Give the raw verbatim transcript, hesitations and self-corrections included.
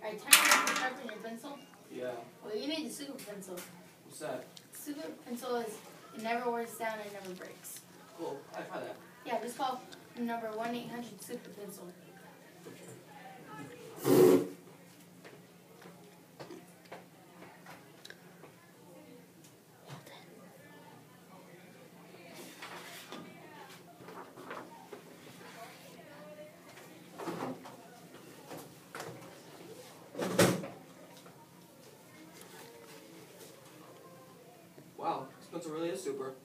Are you trying to sharpen your pencil? Yeah. Well, you need the super pencil. What's that? Super pencil is, it never wears down and never breaks. Cool. I try that. Yeah, just call number one eight hundred super pencil. Wow, this pencil really is super.